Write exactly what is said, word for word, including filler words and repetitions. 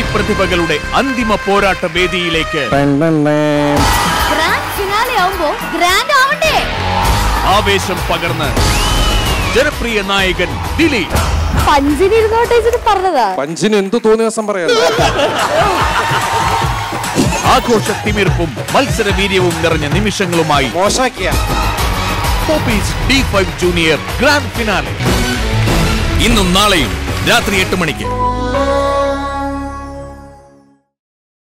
പ്രതിഭകളുടെ അന്തിമ പോരാട്ട വേദിയിലേക്ക് ആവേശം പകർന്ന് ജനപ്രിയ നായകൻ ദിലീപ്. പഞ്ചിന് എന്ത് തോന്നിയ ദിവസം പറയാം. ആഘോഷ തിമിർപ്പും മത്സര വീര്യവും നിറഞ്ഞ നിമിഷങ്ങളുമായി Popees D five junior grand finale ഇന്നും നാളെയും രാത്രി എട്ട് മണിക്ക്.